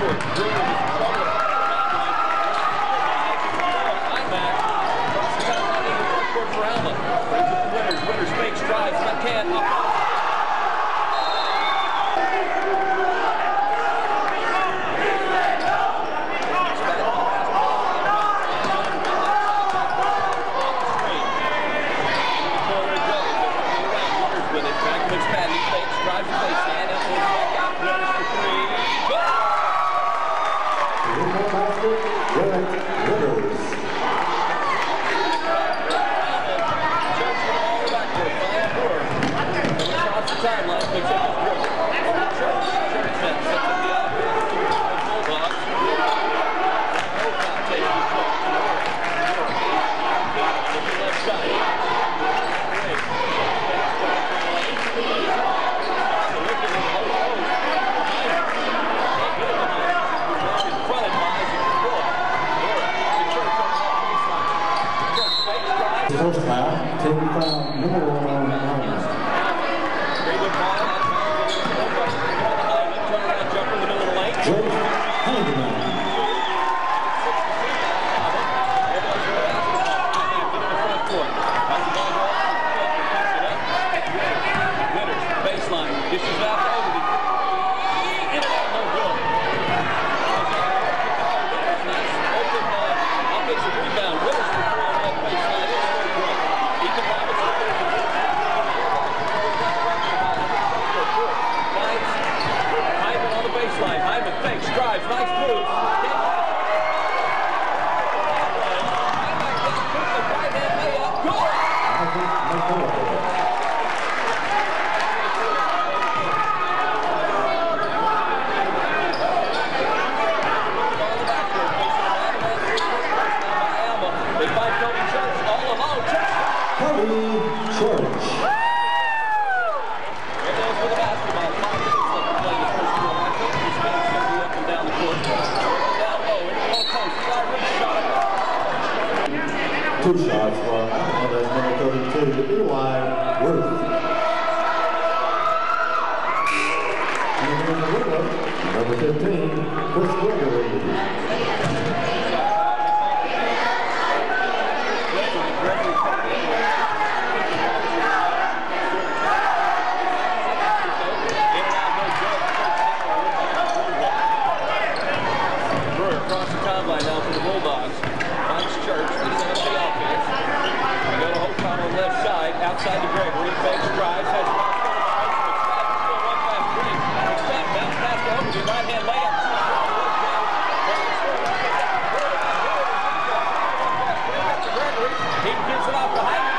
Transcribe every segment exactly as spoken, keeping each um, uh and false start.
First foul, taking foul number one on the Lions. Jake Handyman. Baseline, dishes out to Ogleby. In and out, no good. Nice open uh, offensive rebound. Withers for three on that baseline. Ethan Robinson. Hyman on the baseline. Hyman fakes, drives, nice move. Right-hand layup, good. Kobe Church. Two shots for oh, that's number thirty-two, Eli Worth. And in the window, number fifteen, Chris Gregory. Across the timeline now for the Bulldogs. Finds Church, leads on the offense. We go to Hokan on the left side, outside to Gregory. Fakes, drives, has one pass break. Step, bounce pass to Ogleby, right hand layup. He gives it off to Hyman.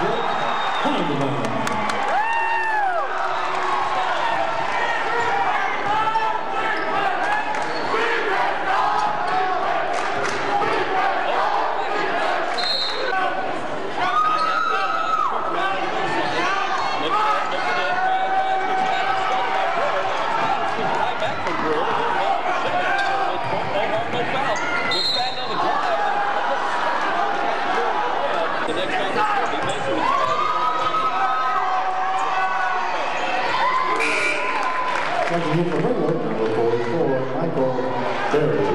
Second hit for Ringwood, number forty-four, Michael Berry.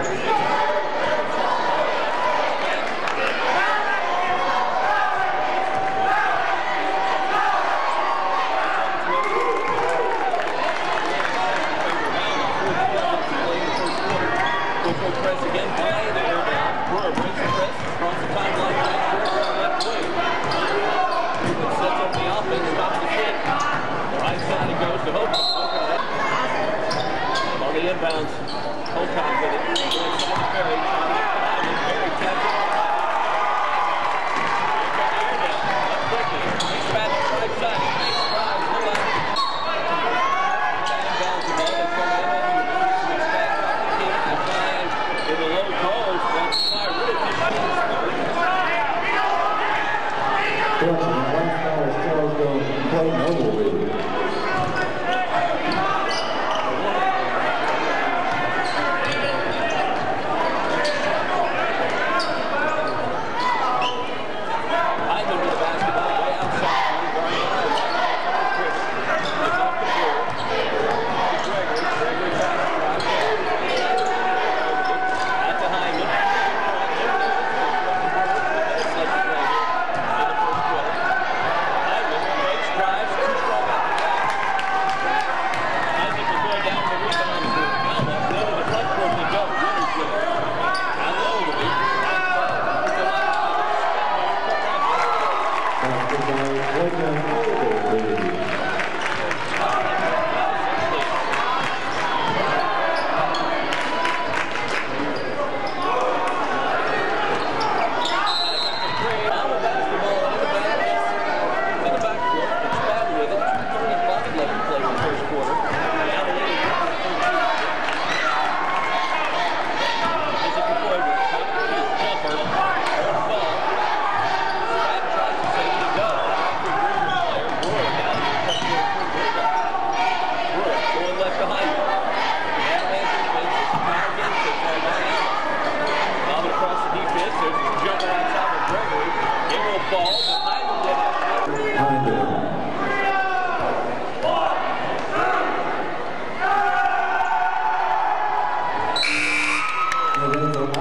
Press again, play there. Brewer brings the press across the timeline. Left wing. Sets up the offense, stops the hit. Right side it goes to Hokan. On the inbounds, Hokan with it. Inside to Berry. Berry taps it. Up quickly. He's back to the right side. Nice drive. No out. Inbounds the ball. It's going to be in the low post, that's why really just Correction, one foul is charged on Clayton Ogleby.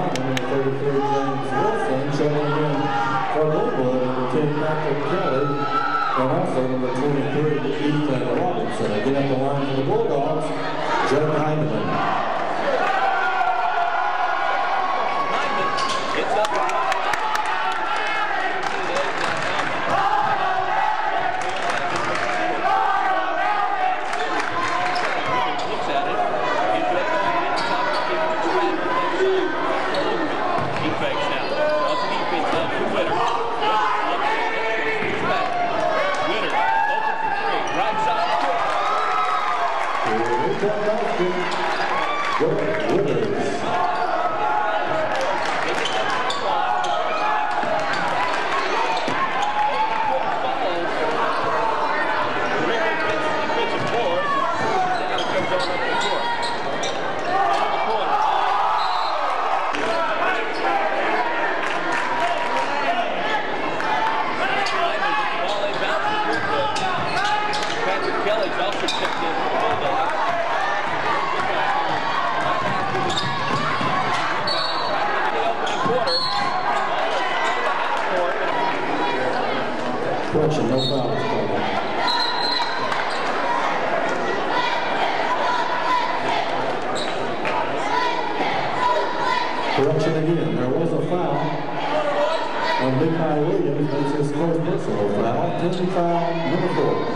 lineman, number thirty-three, James Wilson, checking in for Linwood, number ten, Patrick Kelly, and also number twenty-three, Ethan Robinson. Again at the line for the Bulldogs, Joe Heineman. Heineman, it's up. Correction, no fouls. Correction again, there was a foul on Nikai Williams. That's his first personal foul. Team foul number four.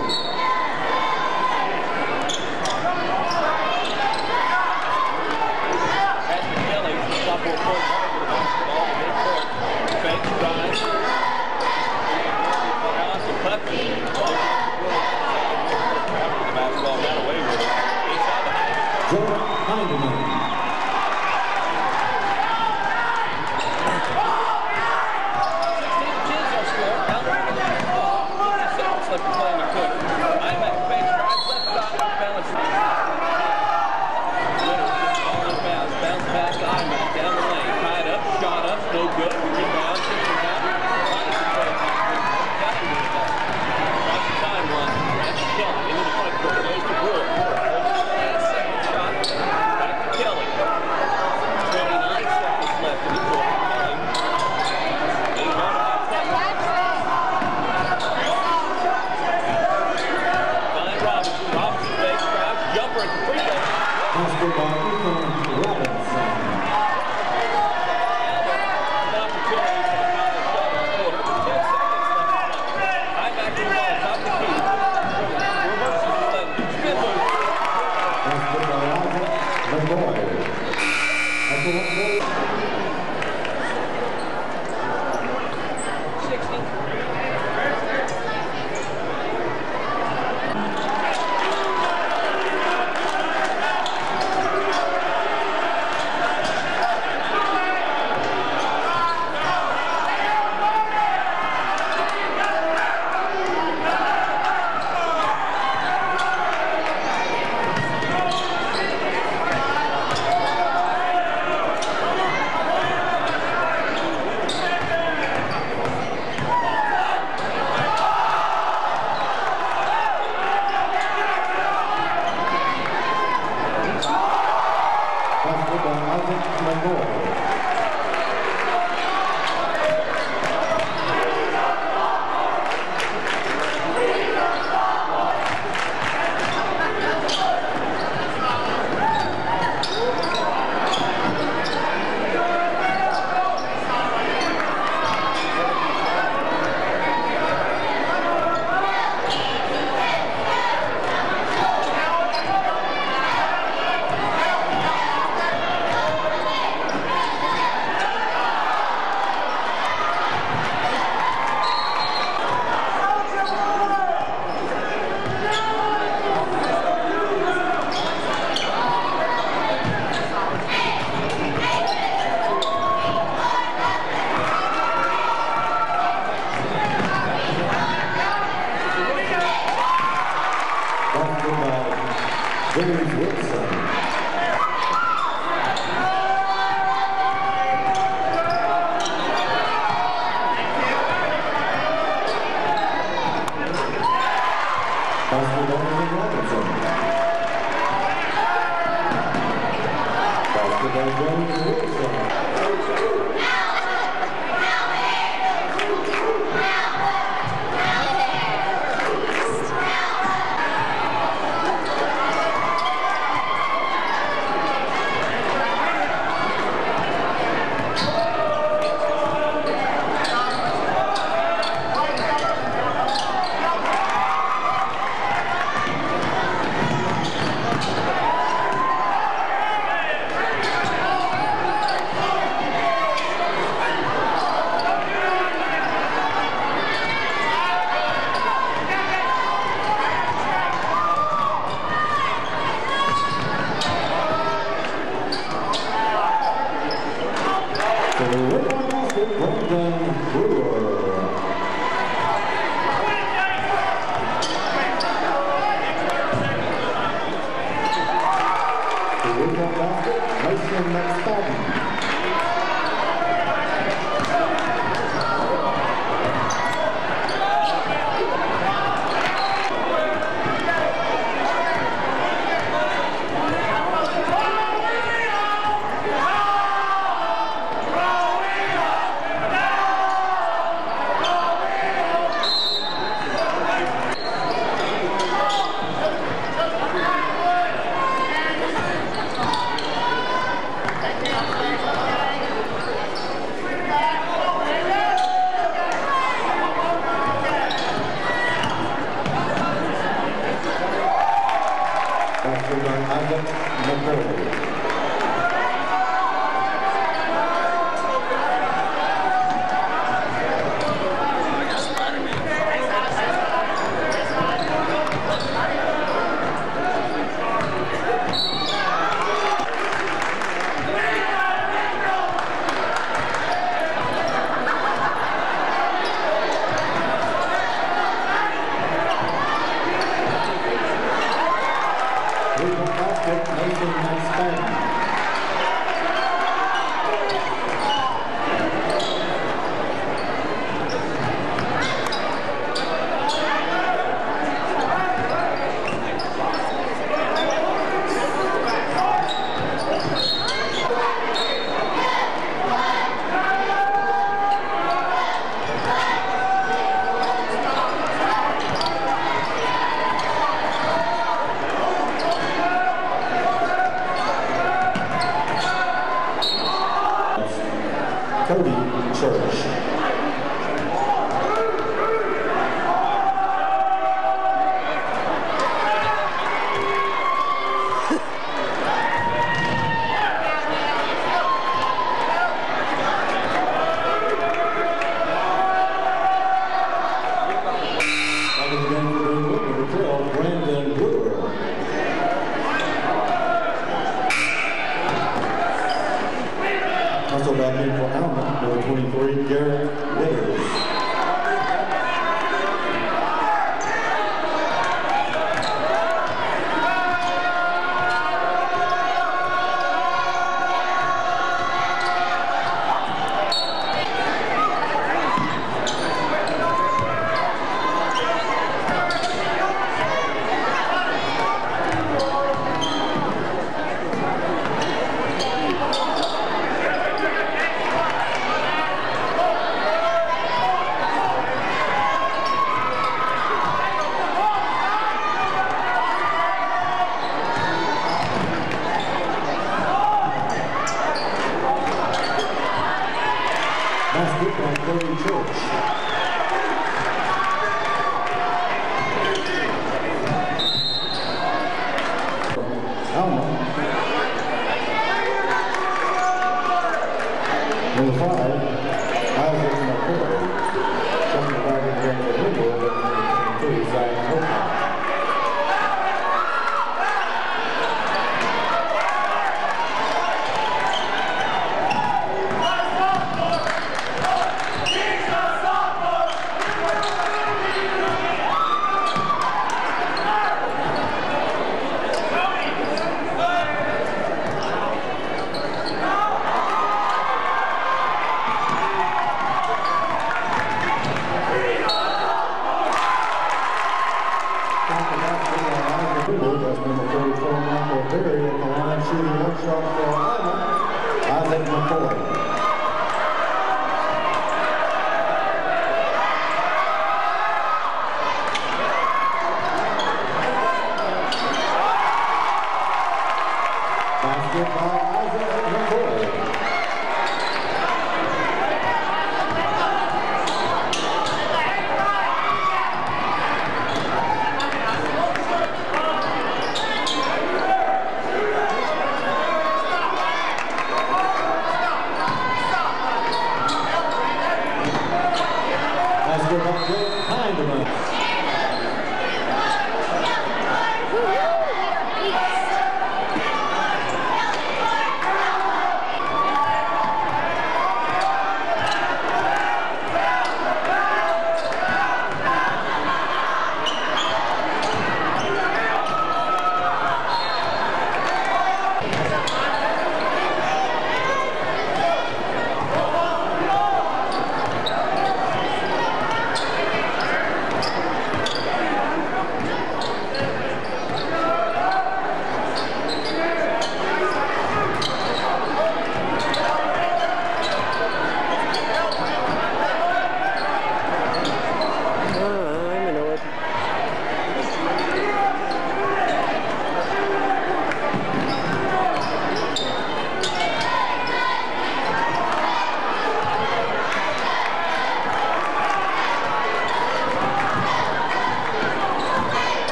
James Wilson. Basketball James Robinson. Basketball James Wilson.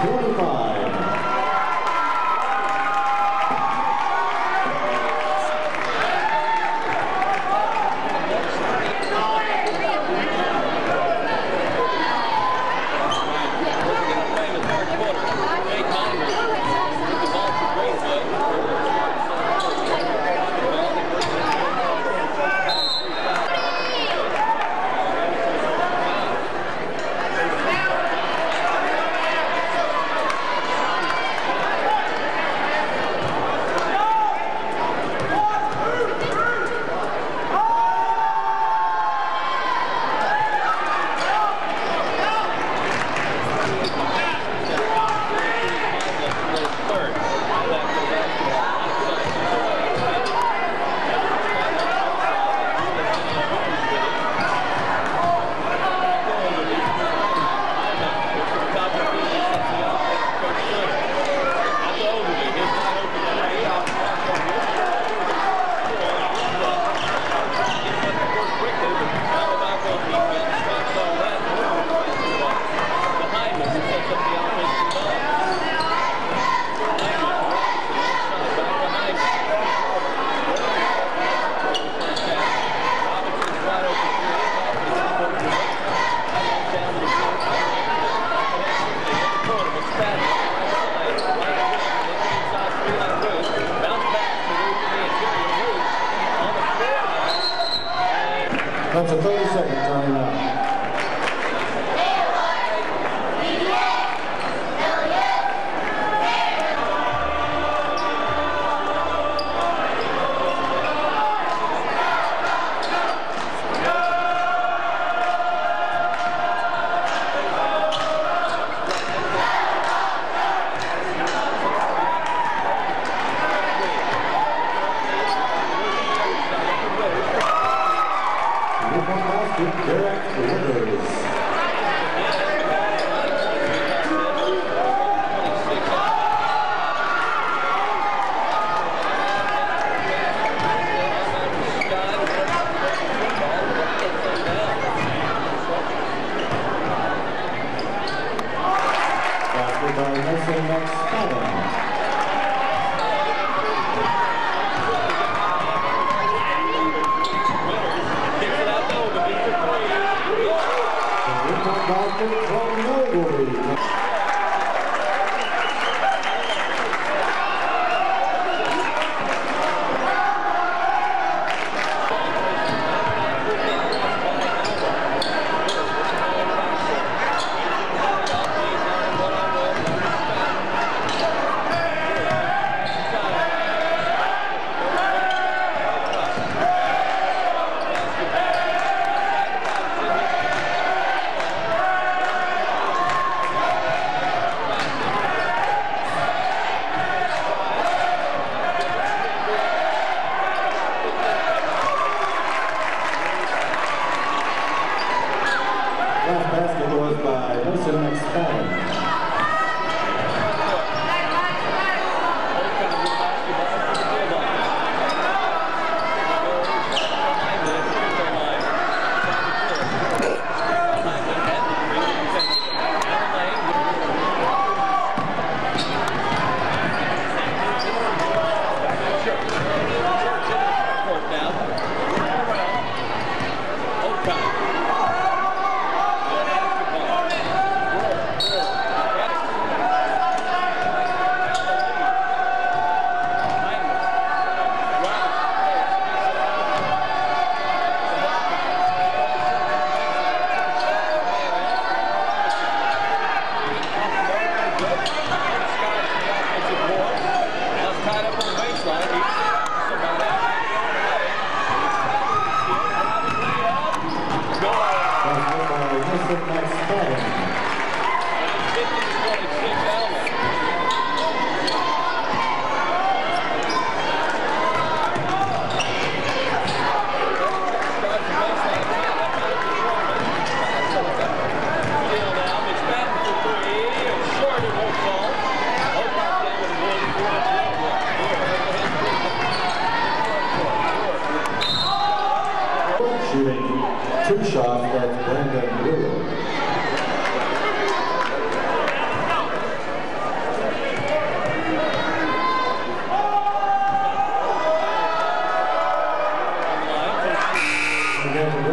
twenty-five. That's a thirty second timeout. Two shots, that's Brandon Brewer.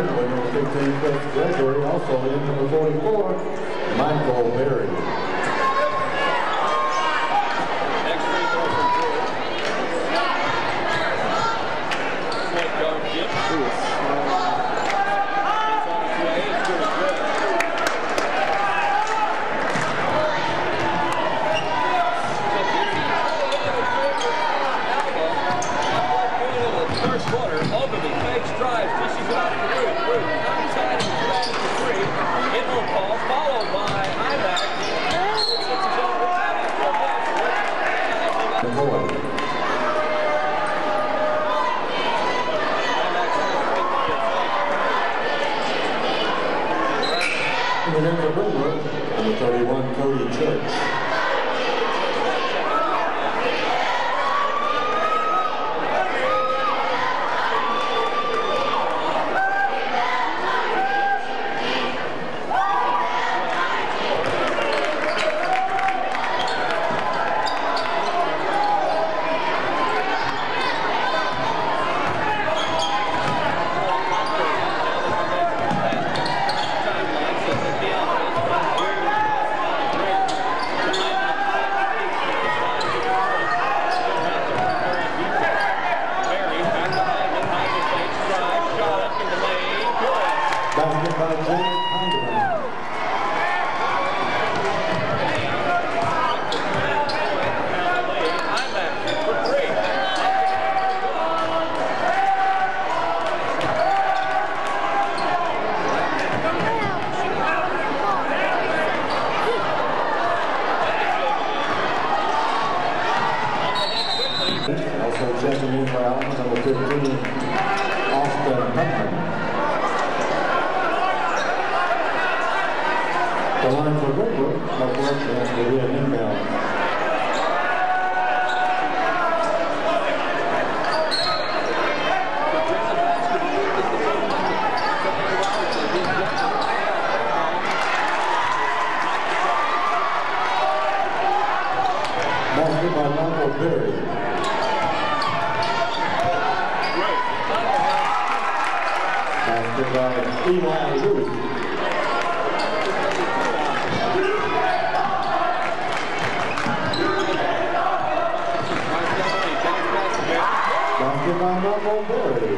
with number fifteen, Chris Gregory. Also in number forty-four, Michael Berry. Next free throw from Drew. Point guard Jim. It's on its way. It's good as good. First quarter, Ogilvy fakes, drives, dishes it out to Drew. Drew, outside and grabs the three. It won't fall, followed by Imac. Six is over after this. In the Denver Brewer, number thirty-one, Cody Church. Also checking in for Allen, number fifteen, Austin Huffman. The line for Brookwood, no correction, has to be an inbound. Basket by Michael Berry. Basket by Eli Ruth. Basket by Michael Berry.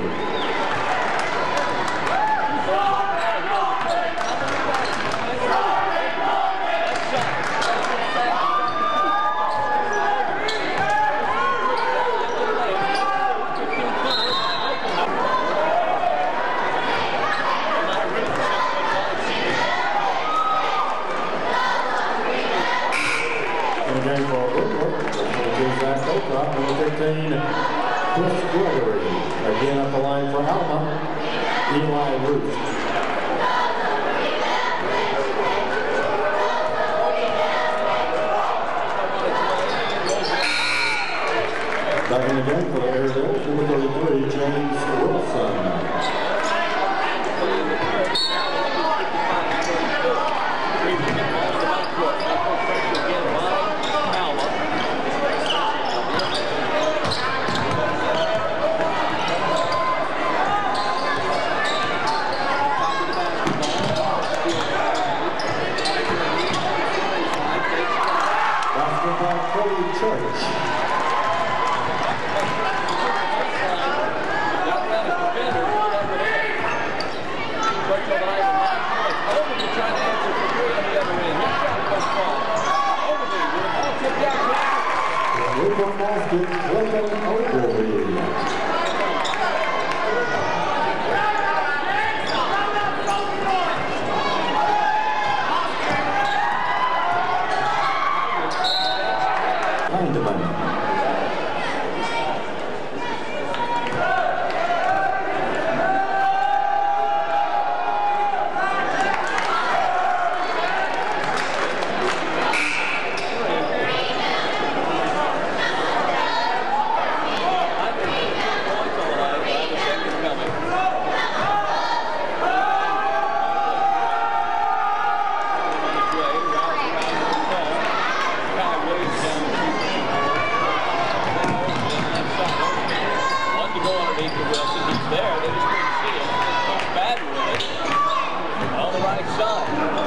Again for Brookwood, Zach Oprah, number fifteen, Chris Gregory. Again up the line for Alma, Eli Ruth. Back in again for the Airedales, number thirty-three, James Wilson. Church. side.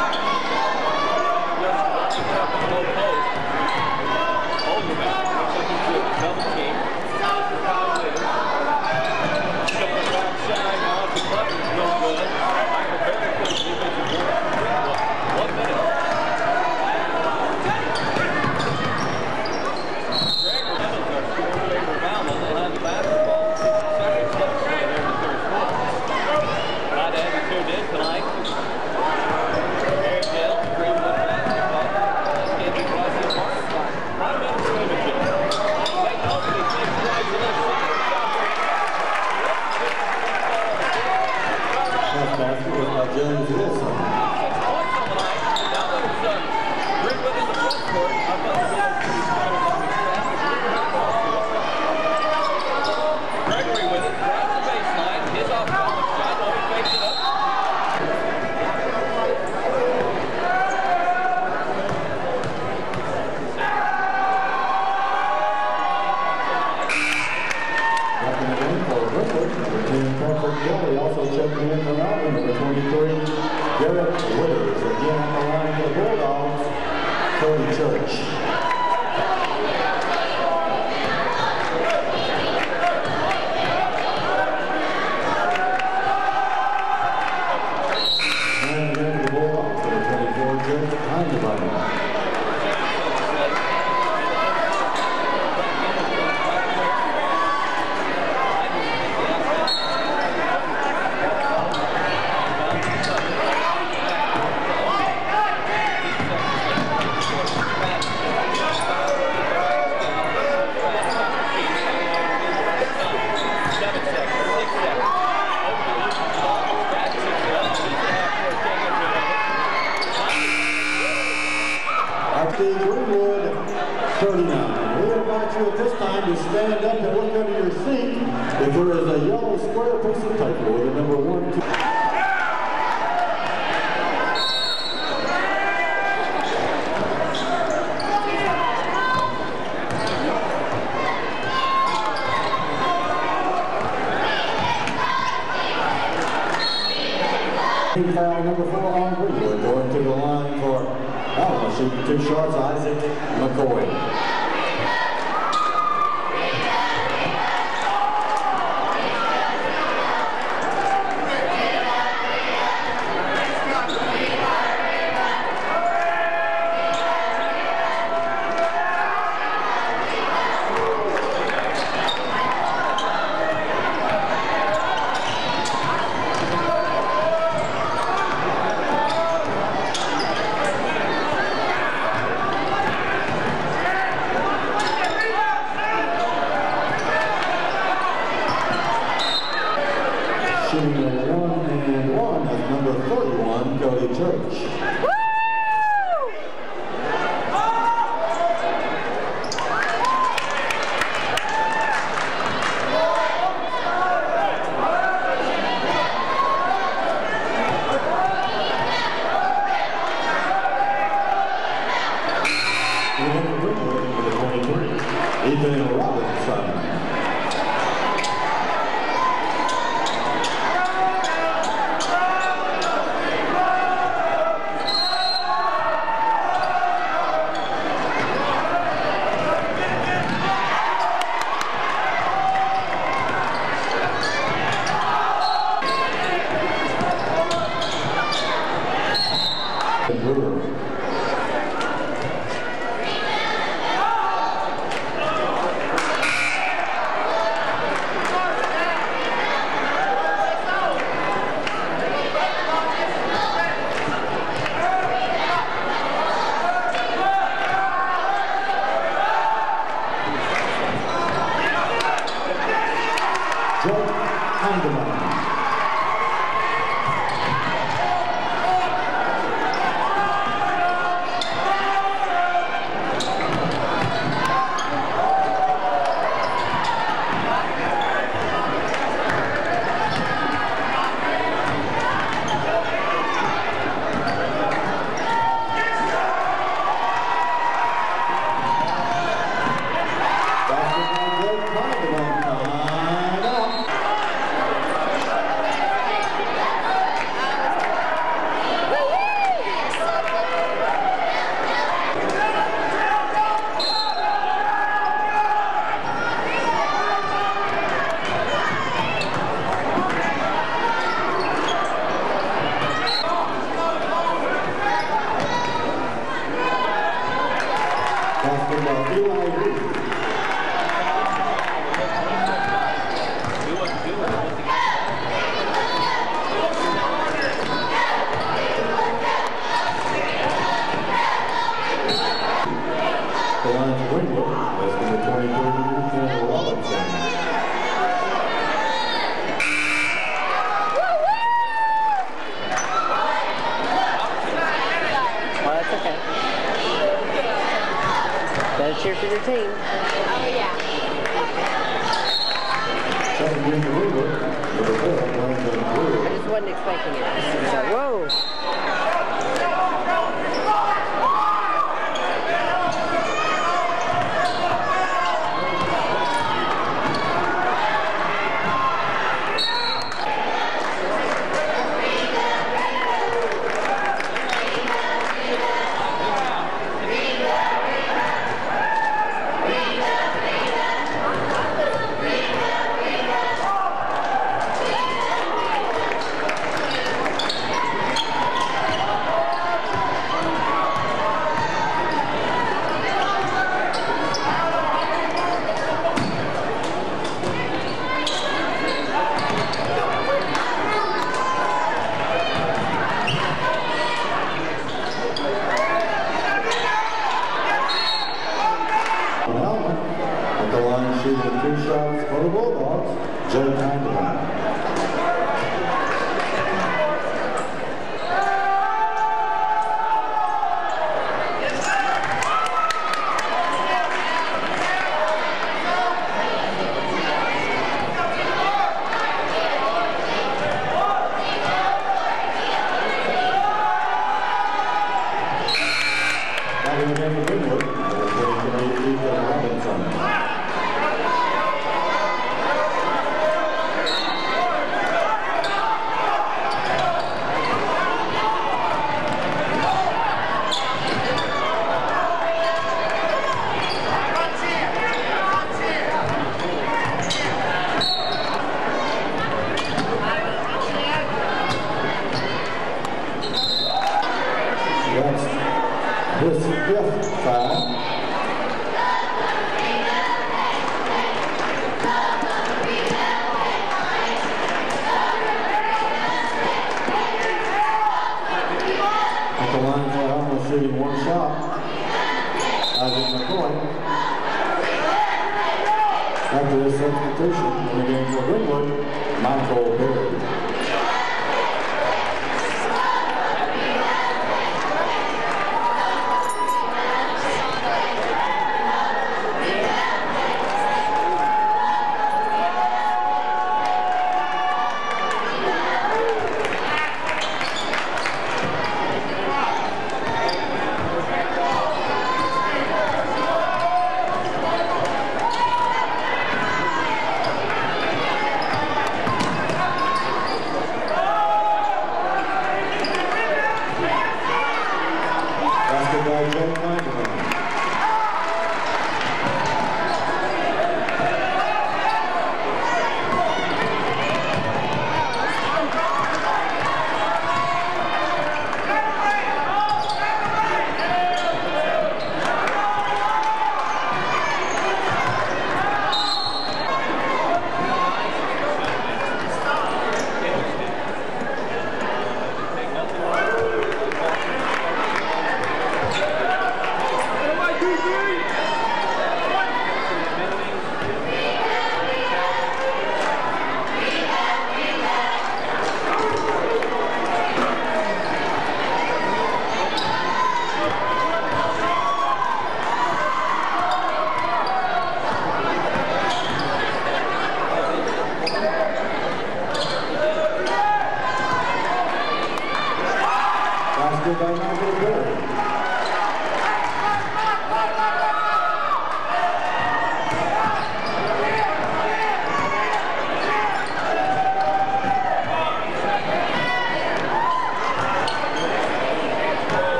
Just running up the low post. Overman comes up into a double team. Triple backside on to Buttons, no good. Michael Berry quickly makes a board from Greenwood. One minute. Gregor Evans, our scoring favorite Valma, they'll have the basketball. sixty seconds left to play there in the third quarter. Glad to have you tuned in tonight. Airedale, Greenwood basketball. This game is brought to you by Prime Medical Imaging. Saint Albany takes the right to left side. First basket was by James Wilson. Six points on the night. Now there's uh, Greenwood in the front court. I've got to Gregory with it, drives the baseline. His off-balance shot, no, he fakes it up. Back in the game for Brentwood, number ten, Crawford Kelly, also checking in for Alvin, number twenty-three, Garrett Withers. Again on the line for the Bulldogs, Cody Church. And again for the Bulldogs, number twenty-four, Jeff Hindebody. Greenwood, thirty-nine. We invite you at this time to stand up and look under your seat if there is a yellow square piece of paper with the number one, two. Foul number four on Greenwood, going to the line for Alma, shooting two shots, Isaac McCoy. Shooting a one and one is number thirty-one, Cody Church. Ethan Robinson. uh, Eli Reed. He wasn't doing it. The line for Wingwood, that's number twenty-three, Kendall Robinson. Well, that's okay. Gotta cheer for your team. Oh, yeah. Second game for Wingwood, number four, Brandon I Brewer. just wasn't expecting it. So, whoa. At the line shooting two shots for the Bulldogs, Joe Vanderbilt. Having a game of Wingwood, number twenty-three, Ethan Robinson. That's his fifth foul. At the line for Alma, shooting one shot. Isaac McCoy. After this substitution in the game for Wingwood, Michael Perry.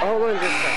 hold on just a second.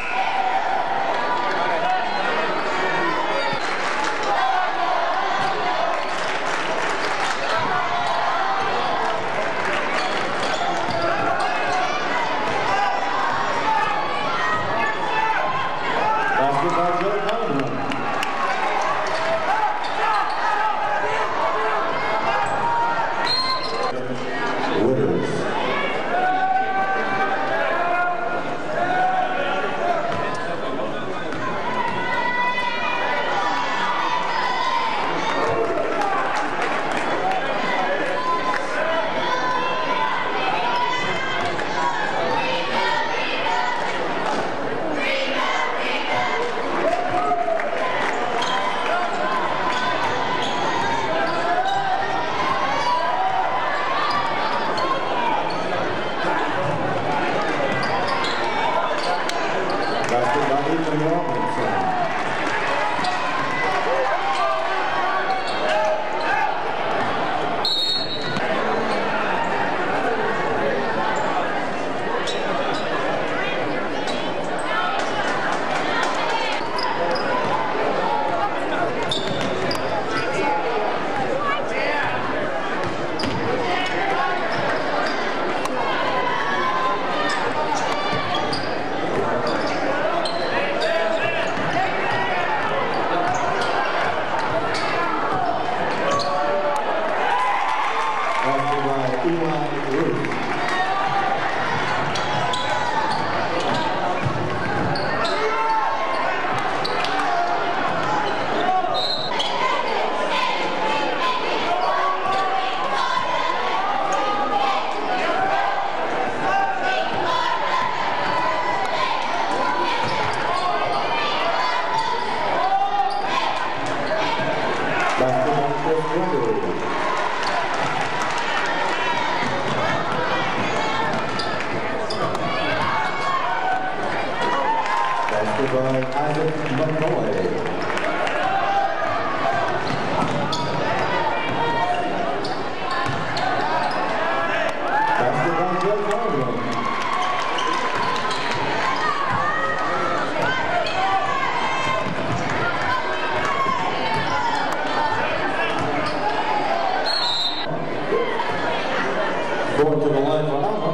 Going to the line for Alma,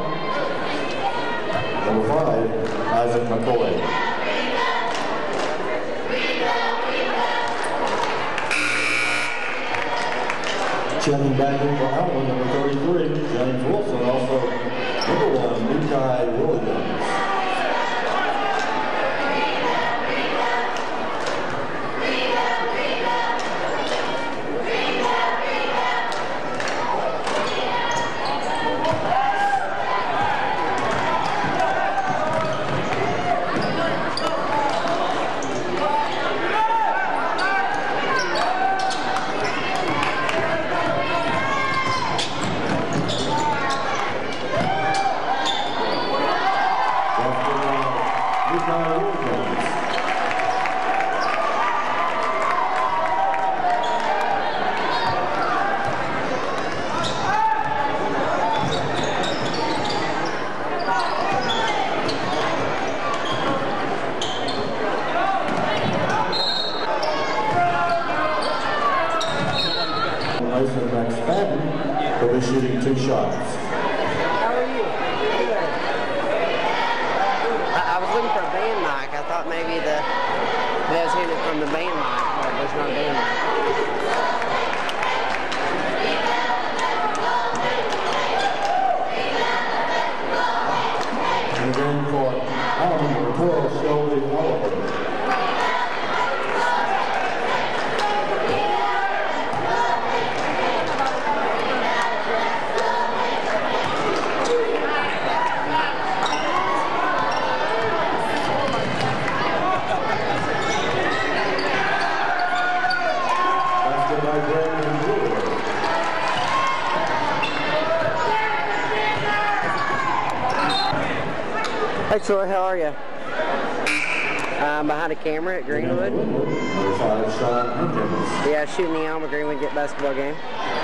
number five, Isaac McCoy. Checking back in for Alma, number thirty-three, James Wilson, also number one, Nikai Williams. Will be shooting two shots. How are you? Good. I, I was looking for a band mic. I thought maybe the that was hitting from the band mic, but there's not a band mic. And then for Alma, number twelve, Shelby Oliver. Hey Troy, how are you? I'm behind a camera at Greenwood. Yeah, shooting the Alma Greenwood Get basketball game.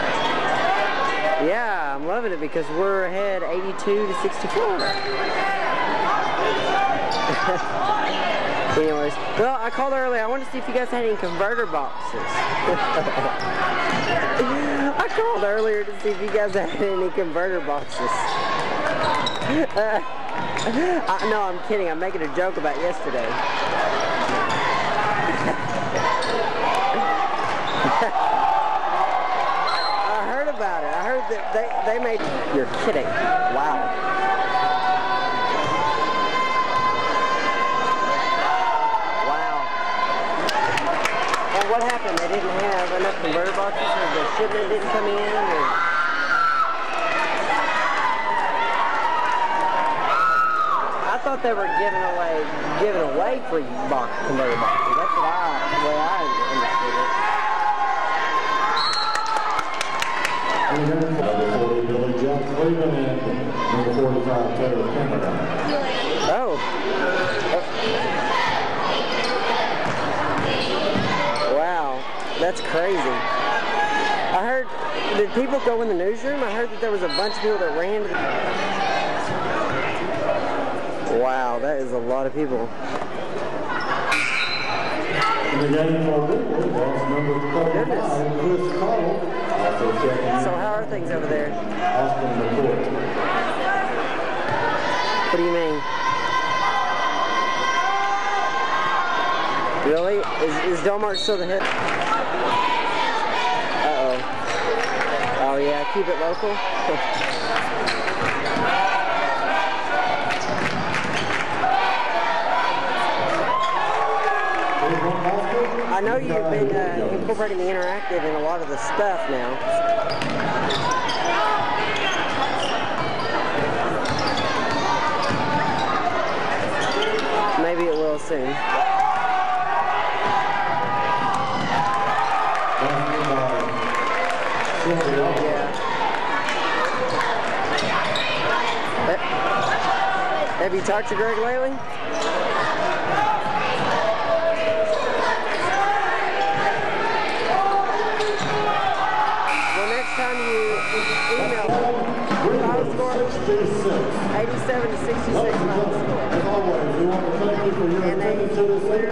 Yeah, I'm loving it because we're ahead eighty-two to sixty-four. Anyways, well, I called earlier. I wanted to see if you guys had any converter boxes. I called earlier to see if you guys had any converter boxes. Uh, I, no, I'm kidding. I'm making a joke about yesterday. I heard about it. I heard that they, they made... You're kidding. Wow. Wow. Well, what happened? They didn't have enough converter boxes, or the shipment didn't come in? Or... I thought they were giving away, giving away free box converter boxes. That's what I, the way I understood it. Number forty, Billy Jack Freeman, and number forty-five, Taylor Canada. Oh. oh. Wow, that's crazy. I heard, did people go in the newsroom? I heard that there was a bunch of people that ran to the... Wow, that is a lot of people. In the game for Ridley, that's number thirty-five, Chris Cottle. Also checking So how are things over there? Austin McCourt. What do you mean? Really? Is, is Delmark still the hit? Uh-oh. Oh yeah, keep it local. I know you've been uh, incorporating the interactive in a lot of the stuff now. Maybe it will soon. Yeah. Have you talked to Greg lately? Time you email final score eighty-seven to sixty-six final score. As always, we want to thank you for your And they attention to this